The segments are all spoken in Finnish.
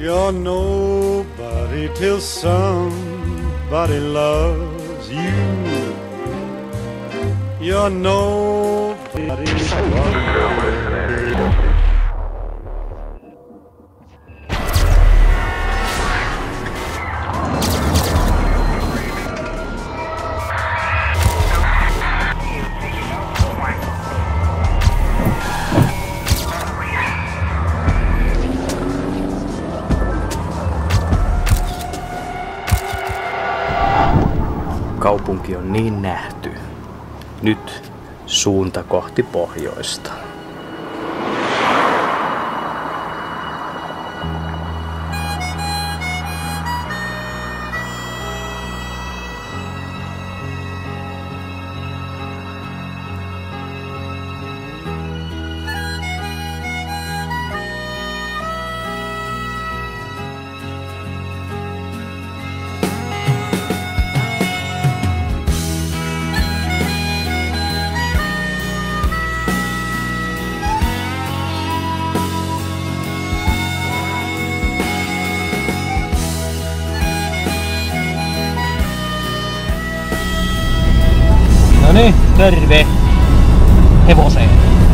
You're nobody till somebody loves you. You're nobody. Kaupunki on niin nähty. Nyt suunta kohti pohjoista. No niin, terve hevoseen.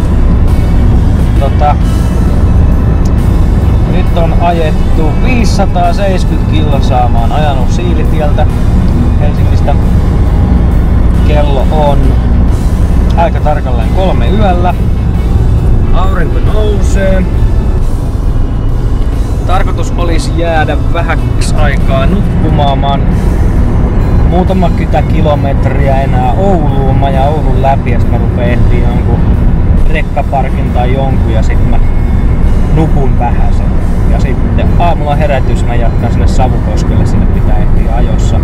Nyt on ajettu 570 kilsaa. Mä oon ajanut Siilitieltä Helsingistä. Kello on aika tarkalleen 3 yöllä. Aurinko nousee. Tarkoitus olisi jäädä vähäksi aikaa nukkumaan. Mä oon muutama kilometriä enää Ouluun. Mä ajan Oulun läpi ja sit mä rupeen etsiä jonkun rekkaparkin tai jonkun ja sit mä nukun vähäsen. Ja sitten aamulla herätys mä jatkan sinne Savukoskelle, sinne pitää ehtiä ajossa.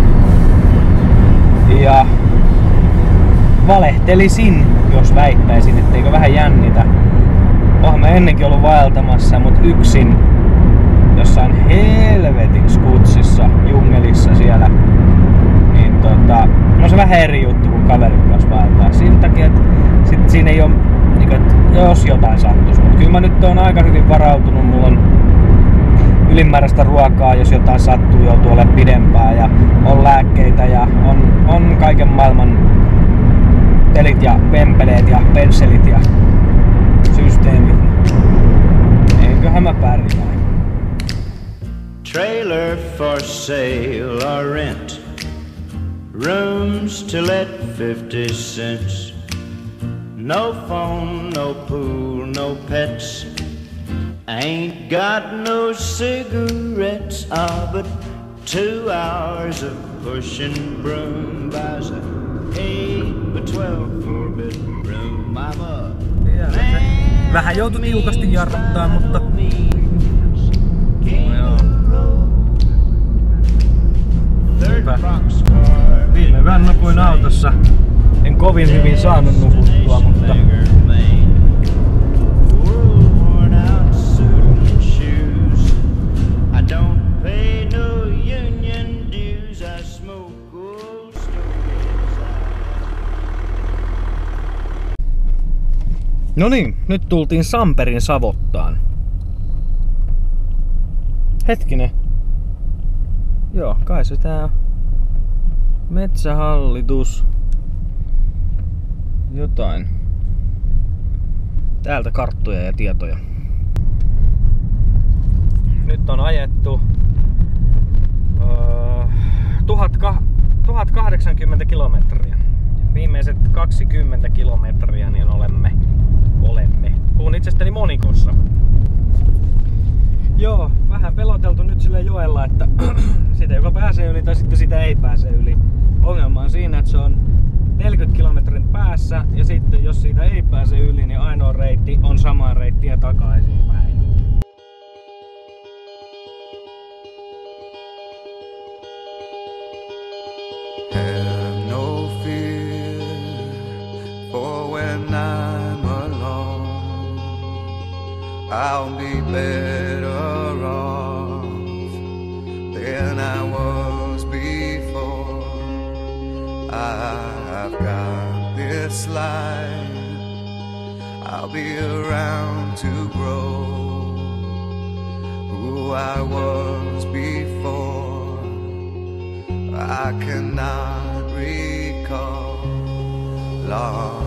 Ja valehtelisin, jos väittäisin, etteikö vähän jännitä. Oon mä ennenkin ollut vaeltamassa, mut yksin jossain helvetin skutsissa, jungelissa siellä. Niin no se vähän eri juttu kuin kaverin kanssa vaeltaa. Siinä takia, että sit siinä ei oo, jos jotain sattuisi. Mut kyllä mä nyt oon aika hyvin varautunut. Mulla on ylimääräistä ruokaa, jos jotain sattuu, joutuu olemaan pidempään. Ja on lääkkeitä ja on kaiken maailman pelit ja pempeleet ja pensselit ja systeemit. Eiköhän mä pärjää. Trailer for sale or rent, rooms to let 50 cents. No phone, no pool, no pets. Ain't got no cigarettes, but 2 hours of pushing broom buys a 8 by 12 4-bedroom. I'm a vähän joutui tiukasti jarruttaa, mutta viime yön nukuin autossa. En kovin hyvin saanut nukuttua, mutta no niin, nyt tultiin Samperin Savottaan. Hetkinen. Joo, kai se tää on. Metsähallitus. Jotain. Täältä karttoja ja tietoja. Nyt on ajettu 1080 kilometriä. Viimeiset 20 kilometriä niin olemme. Puhun itsestäni monikossa. Joo, vähän peloteltu nyt sille joella, että sitä joka pääsee yli tai sitten sitä ei pääse yli. Ongelma on siinä, että se on 40 kilometrin päässä ja sitten jos siitä ei pääse yli, niin ainoa reitti on samaa reittiä takaisinpäin. Have no fear for when I'm alone. I'll be better off than I was before. I've got this life, I'll be around to grow. Ooh, who I was before. I cannot recall long.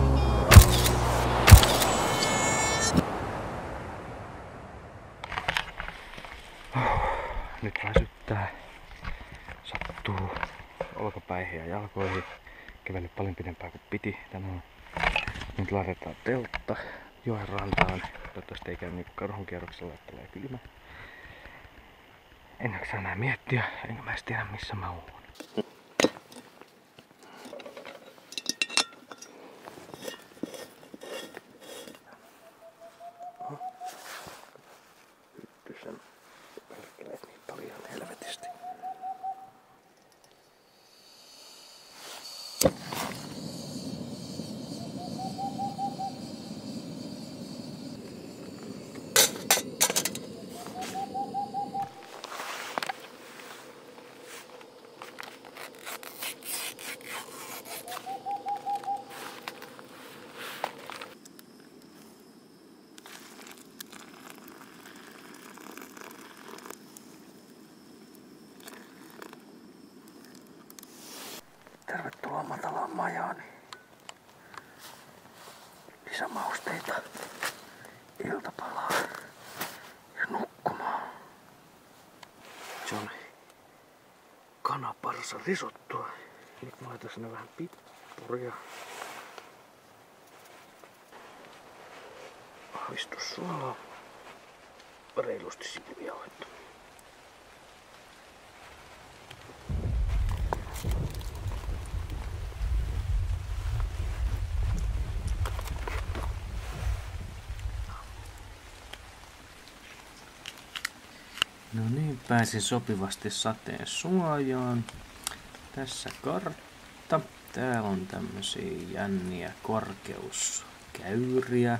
Nyt väsyttää. Sattuu olkapäihin ja jalkoihin. Kävellyt paljon pidempään kuin piti tänään. Nyt laitetaan teltta joen rantaan. Toivottavasti ei käy niinku karhunkierroksella, että tulee kylmä. En jaksa enää miettiä, enkä mä edes tiedä missä mä oon. Hyppysen perkeleet niin paljon helvetisti. Tervetuloa matalaan majaani. Lisämausteita, iltapalaa ja nukkumaan. Se on kanaparsa risottua. Nyt mä laitan sinne vähän pippuria. Vahvistussuolaa. Reilusti sipujauhetta. No niin, pääsin sopivasti sateen suojaan. Tässä kartta. Täällä on tämmösiä jänniä korkeuskäyriä.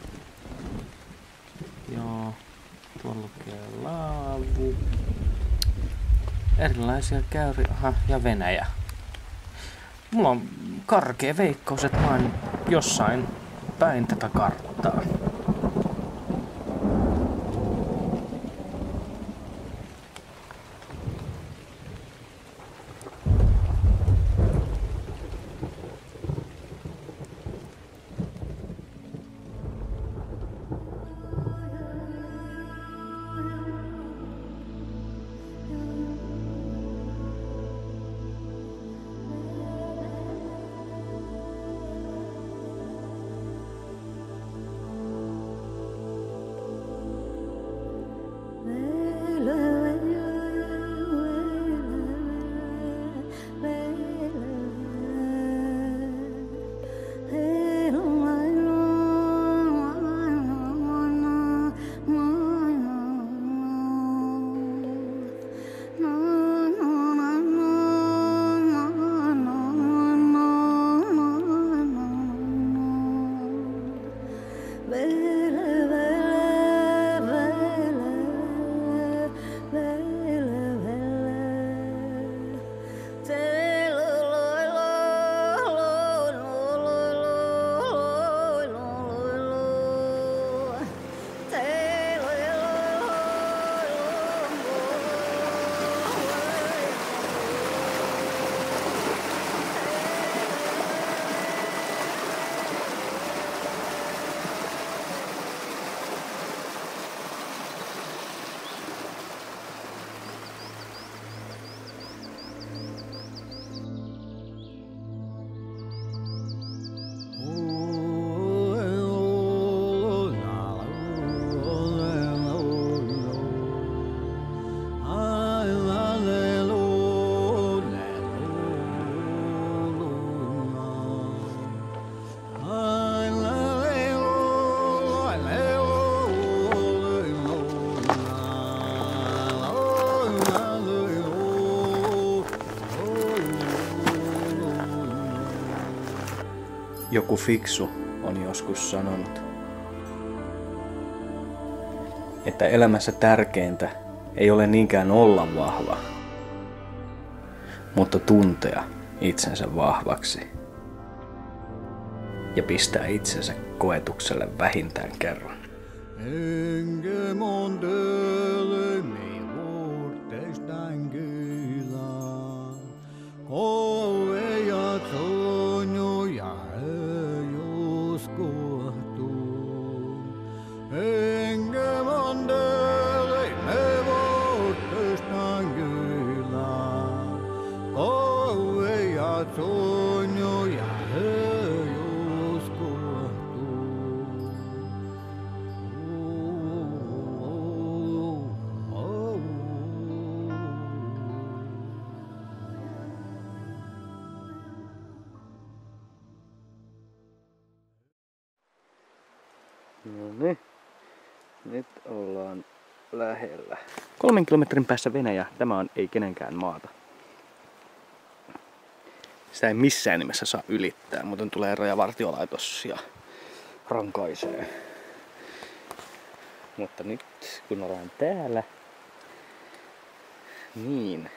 Joo, tuolla lukee laavu. Erilaisia käyriä. Aha, ja Venäjä. Mulla on karkea veikkaus, että mä oon jossain päin tätä karttaa. Joku fiksu on joskus sanonut, että elämässä tärkeintä ei ole niinkään olla vahva, mutta tuntea itsensä vahvaksi ja pistää itsensä koetukselle vähintään kerran. töstän kylä. Koe ja sonju ja höjus kohtuun. Enkä mandele me voit töstän kylä. Koe ja sonju ja höjus kohtuun. No niin, nyt ollaan lähellä. 3 kilometrin päässä Venäjä. Tämä on ei kenenkään maata. Sitä ei missään nimessä saa ylittää, muuten tulee rajavartiolaitos ja rankaisee. Mutta nyt kun ollaan täällä, niin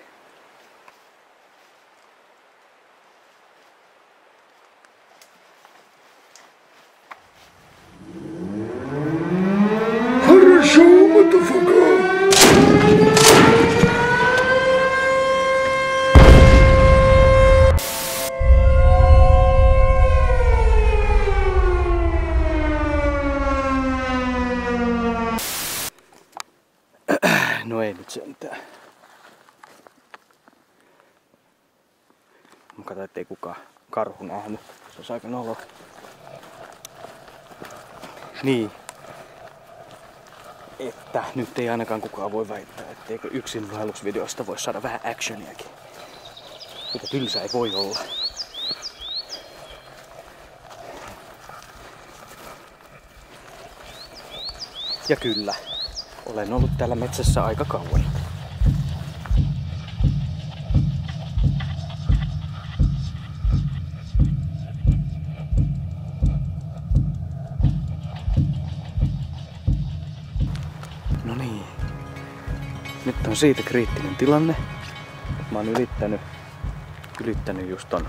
no ei nyt sentään. Mä katsoin, ettei kukaan karhu nähnyt. Se olisi aika nolo. Niin. Että nyt ei ainakaan kukaan voi väittää, etteikö yksin vaellusvideosta voi saada vähän actioniakin. Mutta tylsä ei voi olla. Ja kyllä, olen ollut täällä metsässä aika kauan. No niin. Nyt on siitä kriittinen tilanne. Mä oon ylittänyt just ton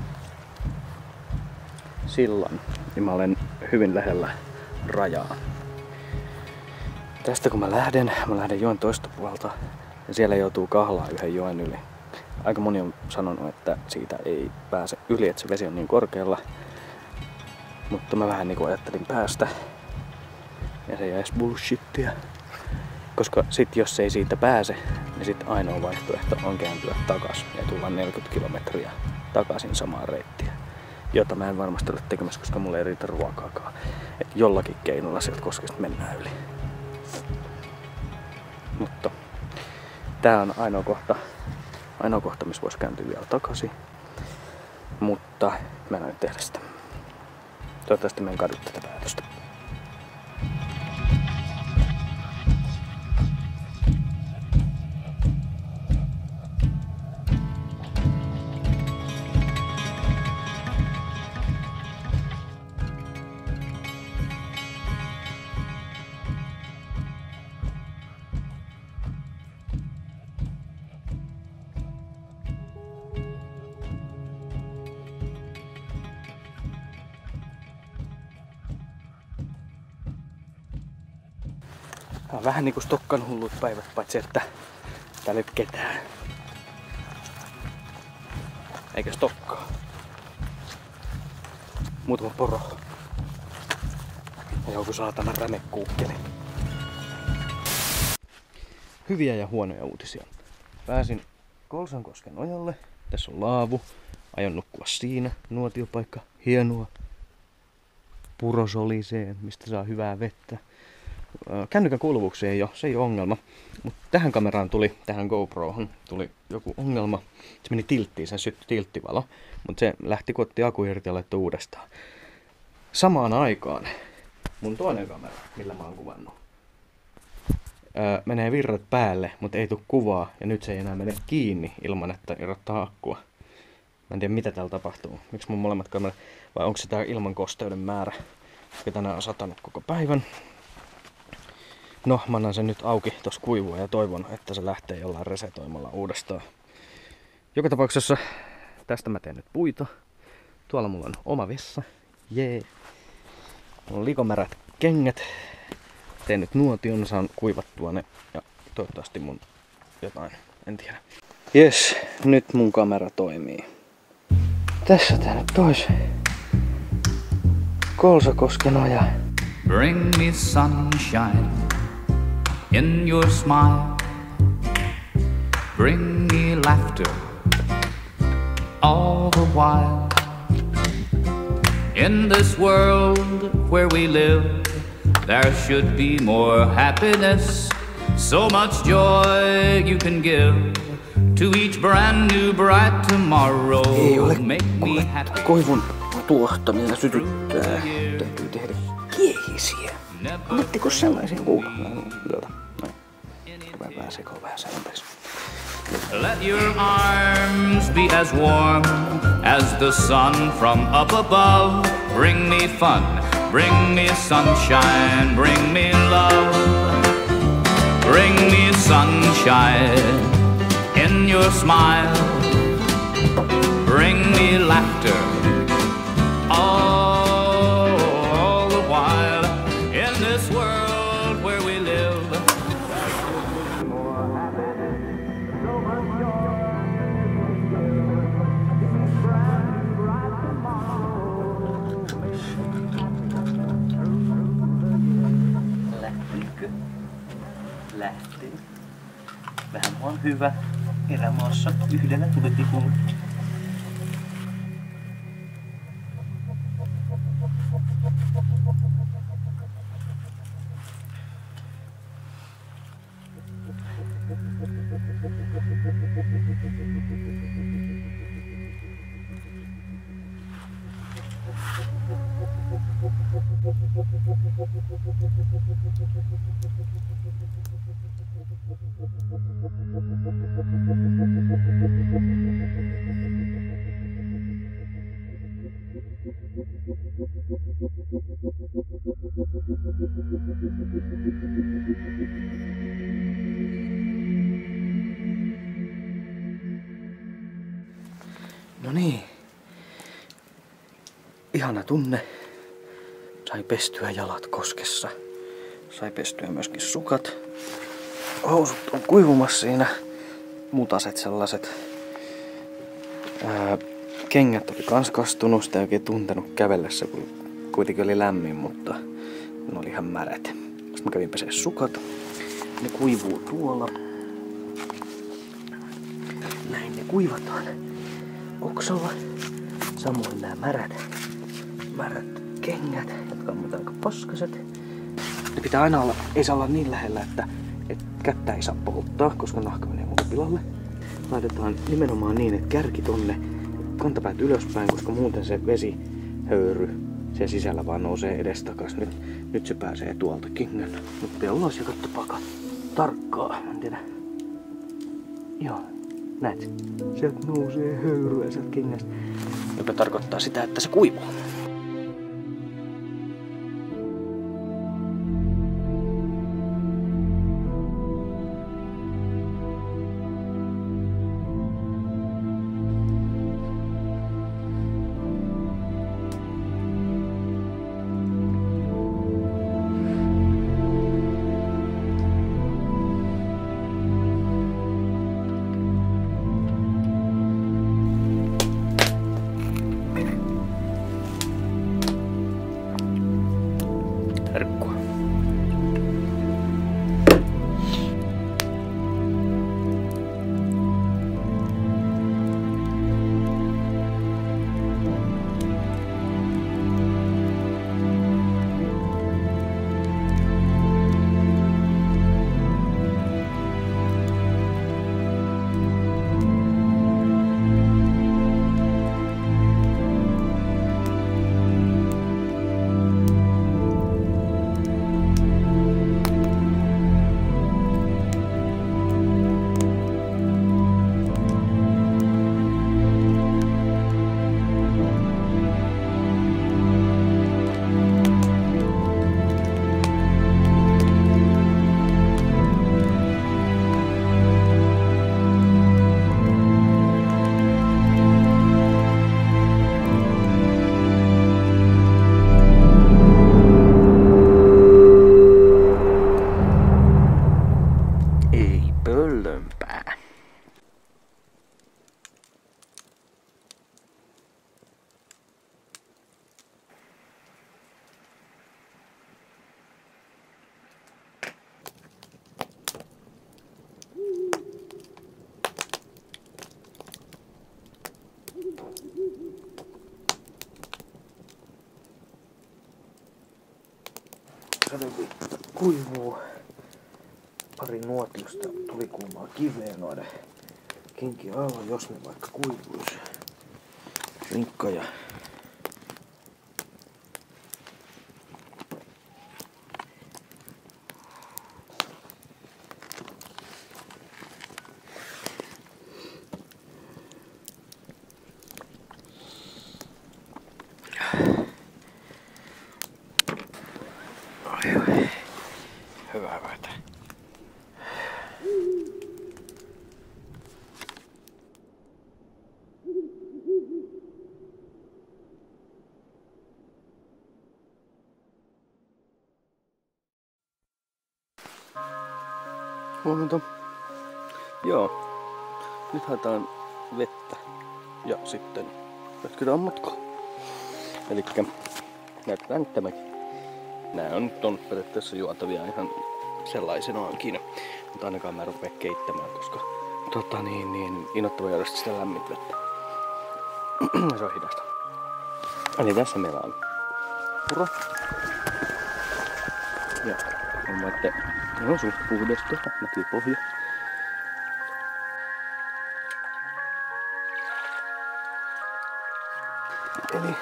sillan. Niin mä olen hyvin lähellä rajaa. Tästä kun mä lähden joen toista puolta ja siellä joutuu kahlaa yhden joen yli. Aika moni on sanonut, että siitä ei pääse yli, että se vesi on niin korkealla. Mutta mä vähän niinku ajattelin päästä. Ja se jäisi bullshittia. Koska sit jos ei siitä pääse, niin sit ainoa vaihtoehto on kääntyä takas ja tulla 40 kilometriä takaisin samaan reittiä. Jota mä en varmasti ole tekemässä, koska mulla ei riitä ruokaakaan. Et jollakin keinolla sieltä koskesta mennään yli. Mutta tää on ainoa kohta, missä voisi kääntyä vielä takaisin. Mutta mä en aio tehdä sitä. Toivottavasti mä en kadu tätä päätöstä. Tää on vähän niinku Stokkan hullut päivät, paitsi että täällä ei ole ketään. Eikä Stokkaa. Muutama poro. Ja joku saatana rämekuukkeli. Hyviä ja huonoja uutisia. Pääsin Kolsankosken ojalle. Tässä on laavu. Aion nukkua siinä. Nuotiopaikka. Hienoa. Purosoliseen, mistä saa hyvää vettä. Kännykän kuuluvuuksia ei ole, se ei ole ongelma. Mutta tähän kameraan tähän GoProhon tuli joku ongelma. Se meni tilttiin, sen syttyi tilttivalo. Mutta se lähti, kun otti aku irti ja laittoi uudestaan. Samaan aikaan mun toinen kamera, millä mä oon kuvannut, menee virrat päälle, mutta ei tule kuvaa. Ja nyt se ei enää mene kiinni ilman, että irrottaa akkua. Mä en tiedä mitä täällä tapahtuu. Miksi mun molemmat kamerat, vai onko se tää ilman kosteuden määrä, joka tänään on satanut koko päivän. No, mä annan sen nyt auki tossa kuivua ja toivon, että se lähtee jollain resetoimalla uudestaan. Joka tapauksessa tästä mä teen nyt puita. Tuolla mulla on oma vessa. Jee. Mulla on likomärät kengät. Teen nyt nuotion, saan kuivattua ne ja toivottavasti mun jotain En tiedä. Jes, nyt mun kamera toimii. Tässä tää nyt tois. Kolsakosken oja. Bring me sunshine in your smile. Bring me laughter all the while. In this world where we live, there should be more happiness. So much joy you can give to each brand new bright tomorrow. Ei ole Make me happy. koivun tuohta, millä sytyttää. Täytyy tehdä kiehisiä. Oletteko sellaisia? Rupeaa vähän sekoon vähän sääntäisi. Let your arms be as warm as the sun from up above. Bring me fun, bring me sunshine, bring me love. Bring me sunshine in your smile. Bring me laughter all the while. In this world where we live. Lähtin. Vähän on hyvä erämaassa yhdellä tuletikulla. No niin. Ihana tunne. Sai pestyä jalat koskessa. Sai pestyä myöskin sukat. Housut on kuivumassa siinä. Mutaset sellaiset. Kengät oli kans kastunut. Sitä ei oikein tuntenut kävellessä, kun kuitenkin oli lämmin, mutta ne oli ihan märät. Sitten mä kävin pesee sukat. Ne kuivuu tuolla. Näin ne kuivataan oksalla. Samoin nämä märät kengät, jotka on aika paskaset. Ne pitää aina olla, ei saa olla niin lähellä, että kättä ei saa polttaa, koska nahka menee muuta pilalle. Laitetaan nimenomaan niin, että kärki tonne, kantapäät ylöspäin, koska muuten se vesihöyry siellä sisällä vaan nousee edestakas. Nyt se pääsee tuolta kengän. Nyt pellas ja kattopaka tarkkaa. En tiedä. Joo. Näet? Sieltä nousee höyryä sieltä kengästä. Joka tarkoittaa sitä, että se kuivuu. sadevittä kuivuu. Pari nuotiosta tuli kuumaa kiveä noiden kenkien alla, jos ne vaikka kuivuisi. Linkkoja. Hyvä väitä. Huomenta. Joo. Nyt haetaan vettä ja sitten jatketaan matkaa. Elikkä näytetään nyt tämäkin. Nää on periaatteessa juotavia ihan sellaisenaankin. Mutta ainakaan mä rupea keittämään, koska innoittava juoda sitä lämmintä vettä. Se on hidasta. Eli tässä meillä on puro. Ja huomaatte, no suht puhdasta, näkyy pohja. Eli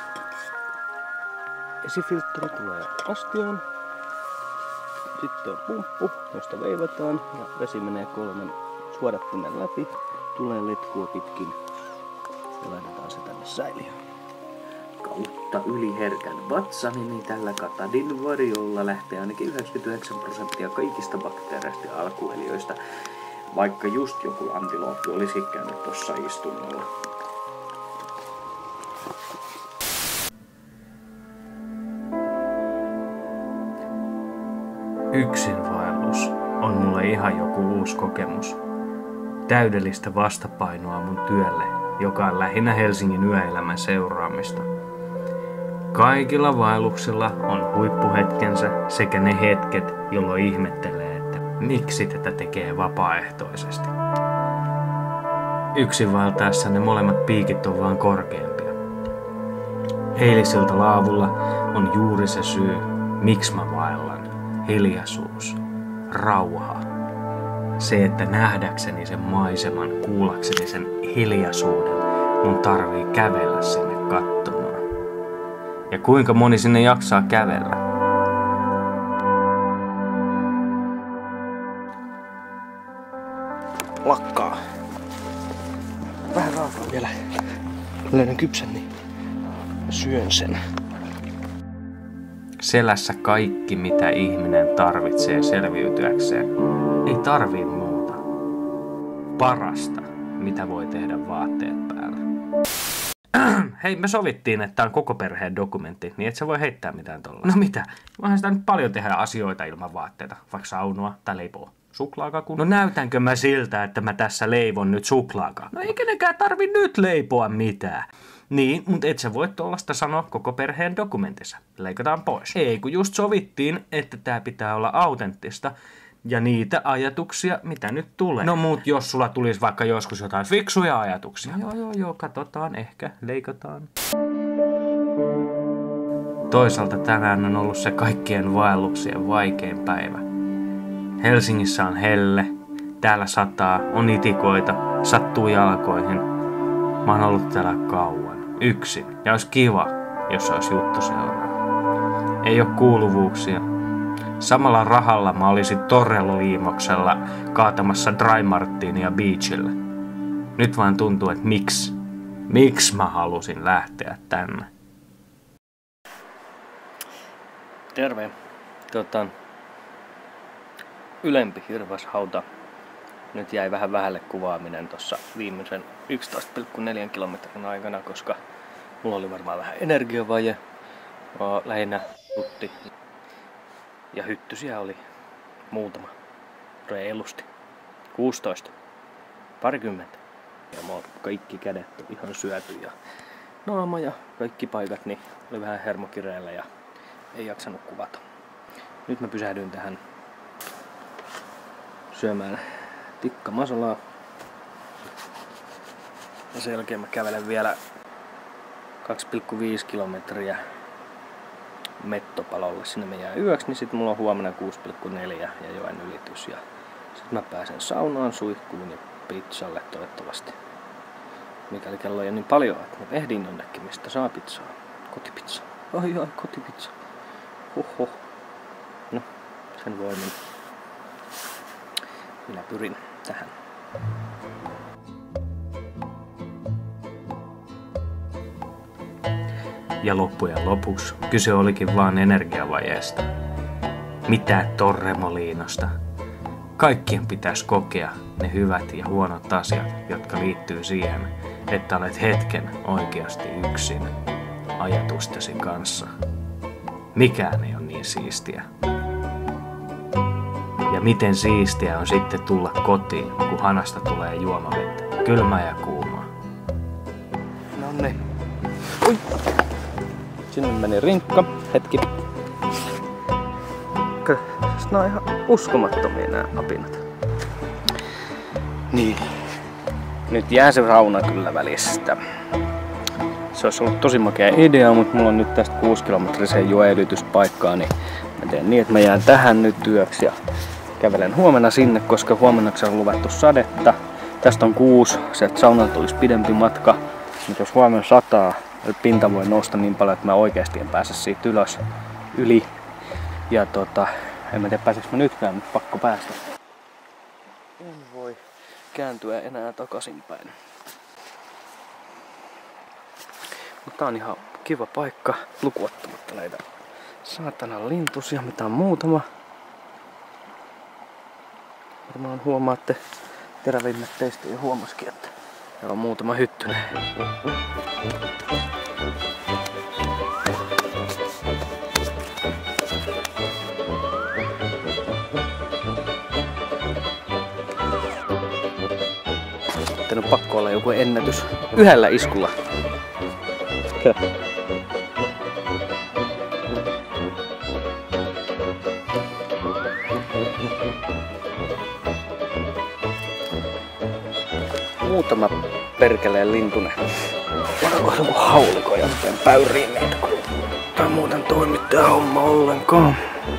vesifiltteri tulee astiaan. Sitten on pumppu, josta veivataan ja vesi menee 3 suodattimen läpi. Tulee letkua pitkin ja laitetaan se tänne säiliöön. Kautta yliherkän vatsani, niin tällä Katadin varjolla lähtee ainakin 99% kaikista bakteereista ja alkueliöistä, vaikka just joku antilooppi olisi käynyt tuossa istunnolla. Yksinvaellus on mulle ihan joku uusi kokemus. Täydellistä vastapainoa mun työlle, joka on lähinnä Helsingin yöelämän seuraamista. Kaikilla vaelluksilla on huippuhetkensä sekä ne hetket, jolloin ihmettelee, että miksi tätä tekee vapaaehtoisesti. Yksin vaeltaessa ne molemmat piikit on vaan korkeampia. Eilisiltä laavulla on juuri se syy, miksi mä vaellan. Hiljaisuus, rauha. Se, että nähdäkseni sen maiseman, kuullakseni sen hiljaisuuden, mun tarvii kävellä sinne katsomaan. Ja kuinka moni sinne jaksaa kävellä? Lakkaa. Vähän raakaa vielä. Löydän kypsän, niin syön sen. Selässä kaikki, mitä ihminen tarvitsee selviytyäkseen. Ei tarvii muuta. Parasta, mitä voi tehdä vaatteet päällä. Hei, me sovittiin, että tää on koko perheen dokumentti, niin et sä voi heittää mitään tollaista. No mitä? Voihan sitä nyt paljon tehdä asioita ilman vaatteita, vaikka saunoa tai leipoa. Suklaakakun. No näytänkö mä siltä, että mä tässä leivon nyt suklaakaan? No ei kenenkään tarvi nyt leipoa mitään. Niin, mutta et sä voi tollasta sanoa koko perheen dokumentissa. Leikataan pois. Ei, kun just sovittiin, että tää pitää olla autenttista. Ja niitä ajatuksia, mitä nyt tulee. No mut jos sulla tulisi vaikka joskus jotain fiksuja ajatuksia. Joo, katsotaan, ehkä, leikataan. Toisaalta tänään on ollut se kaikkien vaelluksien vaikein päivä. Helsingissä on helle, täällä sataa, on itikoita, sattuu jalkoihin. Mä oon ollut täällä kauan, yksin, ja olisi kiva, jos olisi juttuseuraa. Ei oo kuuluvuuksia. Samalla rahalla mä olisin Torrello-liimoksella kaatamassa Dry Martinia beachillä. Nyt vaan tuntuu, että miksi mä halusin lähteä tänne. Terve. Ylempi hirvashauta. Nyt jäi vähän vähälle kuvaaminen tuossa viimeisen 11,4 kilometrin aikana, koska mulla oli varmaan vähän energiavaje. Lähinnä tutti. Ja hyttysiä oli muutama. Reilusti. 16. Parikymmentä. Ja mulla kaikki kädet on ihan syöty ja naama ja kaikki paikat niin oli vähän hermokireellä ja ei jaksanut kuvata. Nyt mä pysähdyin tähän syömään tikkamasalaa. Ja sen jälkeen mä kävelen vielä 2,5 kilometriä Mettopalolle. Sinne me jää yöksi, niin sitten mulla on huomenna 6,4 ja joen ylitys. Ja sitten mä pääsen saunaan, suihkuun ja pizzalle toivottavasti. Mikäli kello ei ole niin paljon, että mä ehdin jonnekin, mistä saa pizzaa. Kotipizza. Ai, kotipizza. Hoho. No, sen voimin. Minä pyrin tähän. Ja loppujen lopuksi kyse olikin vaan energiavajeesta. Mitään Torremoliinosta. Kaikkien pitäisi kokea ne hyvät ja huonot asiat, jotka liittyy siihen, että olet hetken oikeasti yksin ajatustesi kanssa. Mikään ei ole niin siistiä. Ja miten siistiä on sitten tulla kotiin, kun hanasta tulee juomavettä. Kylmää ja kuumaa. Nonne. Ui. Sinne meni rinkka. Hetki. Nämä on ihan uskomattomia nämä apinat. Niin. Nyt jää se rauna kyllä välistä. Se olisi ollut tosi makea idea, mutta mulla on nyt tästä 6 kilometriseen joelytyspaikkaa, niin mä teen niin, että mä jään tähän nyt yöksi ja kävelen huomenna sinne, koska huomennaksi on luvattu sadetta. Tästä on 6, sieltä saunalta tulisi pidempi matka, mutta jos huomenna sataa, pinta voi nousta niin paljon, että mä oikeasti en pääse siitä yli. Ja en mä tiedä pääseekö mä nytkään, mutta pakko päästä. En voi kääntyä enää takaisinpäin. Mutta tää on ihan kiva paikka, lukuottamatta näitä saatanan lintusia, mitä on muutama. Varmaan huomaatte, terävimmät teistä jo huomasikin, että täällä on muutama hyttynen. Sitten on pakko olla joku ennätys yhdellä iskulla. Muutama perkeleen lintunen. Onko joku haulikko jostain päyriin niitä, kun tää muuten toimi tää homma ollenkaan.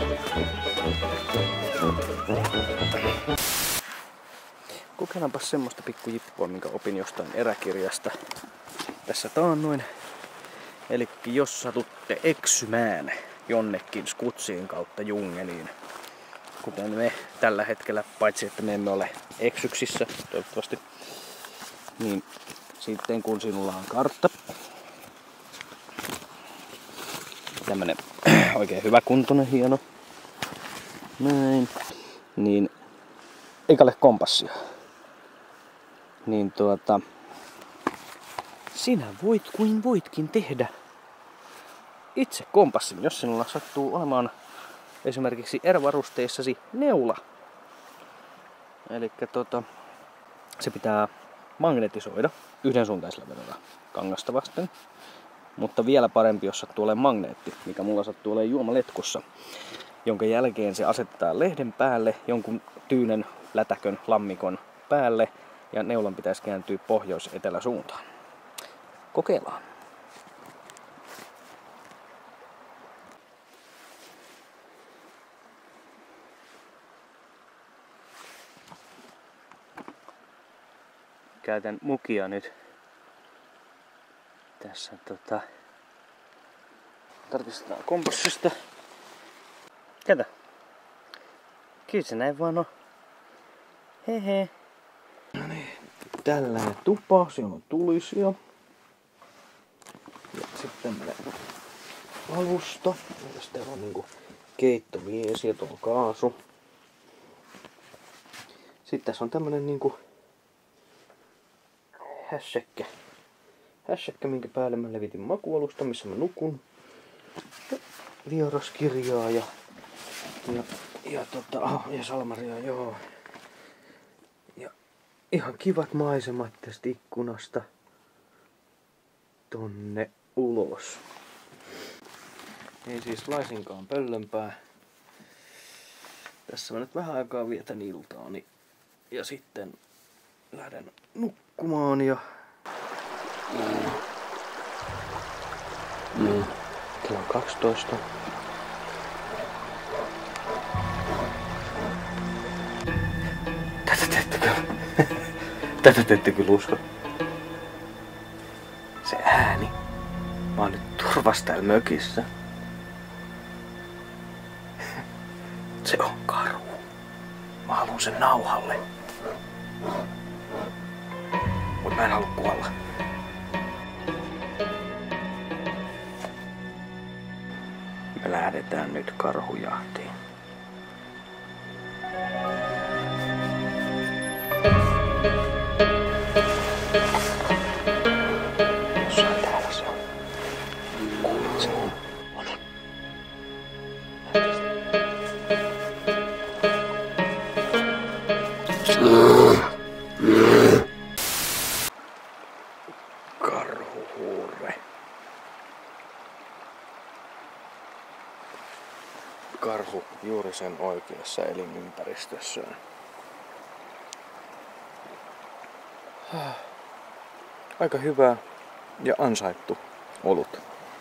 Kokeillaanpa semmoista pikkujippua, minkä opin jostain eräkirjasta tässä taannoin. Eli jos satutte eksymään jonnekin skutsiin kautta jungeliin, kuten me tällä hetkellä, paitsi että me emme ole eksyksissä toivottavasti, niin sitten kun sinulla on kartta, tämmönen oikein hyväkuntoinen, hieno, näin, niin eikä ole kompassia, niin sinä voit kuin voitkin tehdä itse kompassin, jos sinulla sattuu olemaan esimerkiksi erävarusteissasi neula. Elikkä se pitää magnetisoida yhdensuuntaisella vedolla kangasta vasten. Mutta vielä parempi, jos sattuu olemaan magneetti, mikä mulla sattuu olemaan juomaletkussa. Jonka jälkeen se asetetaan lehden päälle, jonkun tyynen, lätäkön, lammikon päälle. Ja neulan pitäisi kääntyä pohjois-etelä suuntaan. Kokeillaan. Käytän mukia nyt tässä tarkistetaan kompassista. Kato. Kyllä se näin vaan on. Hehe. No niin. Tällainen tupa, siellä on tulisia. Ja sitten tämmönen alusta. Jos täällä on niinku keittoviesi ja tuo kaasu. Sitten tässä on tämmönen niinku hässäkkä, minkä päälle mä levitin makualusta, missä mä nukun. Ja vieraskirjaa ja salmaria, joo. Ja ihan kivat maisemat tästä ikkunasta tonne ulos. Ei siis laisinkaan pöllönpää. Tässä mä nyt vähän aikaa vietän iltaani. Ja sitten lähden nukkumaan ja kello 12. Tätä te ette kyllä usko. Se ääni. Mä oon nyt turvassa täällä mökissä. Se on karhu. Mä haluun sen nauhalle. Mut mä en halua kuolla. Me lähdetään nyt karhujahtiin. Jossain täällä se on. Kuulet sen? On. Karhuhuurre. Karhu juuri sen oikeassa elinympäristössään. Aika hyvä ja ansaittu olut.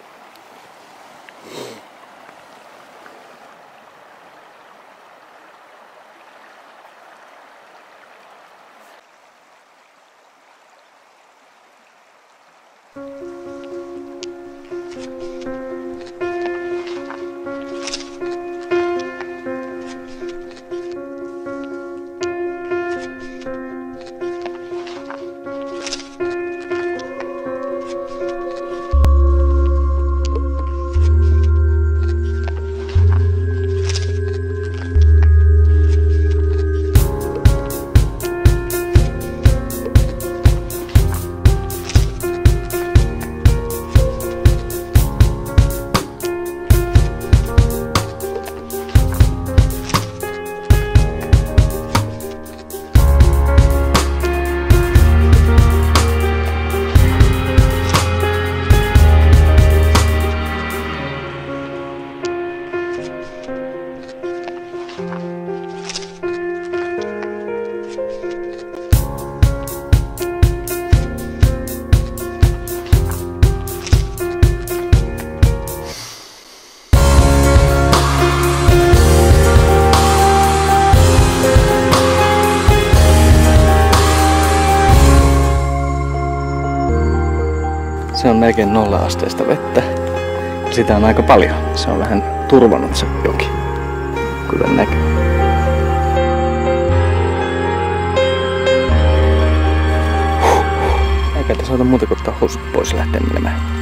Se on melkein 0 asteista vettä. Sitä on aika paljon. Se on vähän turvannut se joki. Kuten näkyy. Eikä tässä ota muuta kuin ottaa housut pois ja lähteä menemään.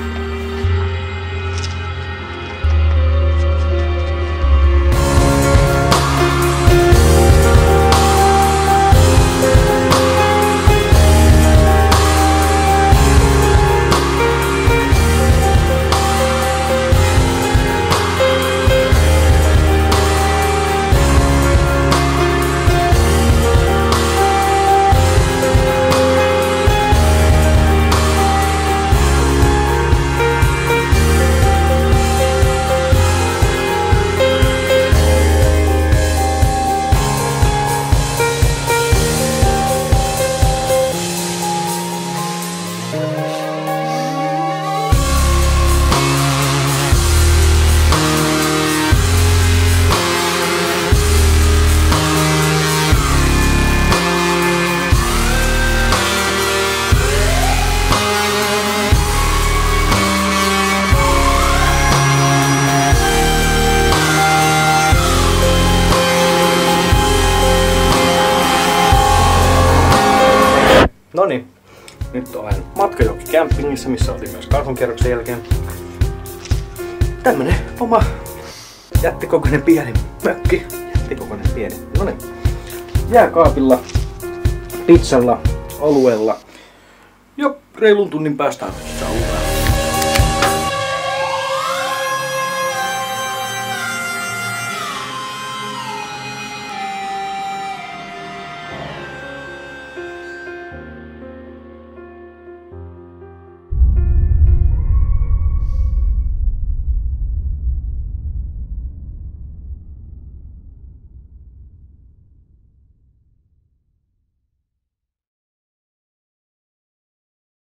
Noniin, nyt olen Matkajoki-kämpingissä, missä oltiin myös karhunkierroksen jälkeen. Tämmönen oma jättikokoinen pieni mökki. Jättikokoinen pieni. Noniin. Jääkaapilla, pizzalla, oluella. Jo reilun tunnin päästä saunaan.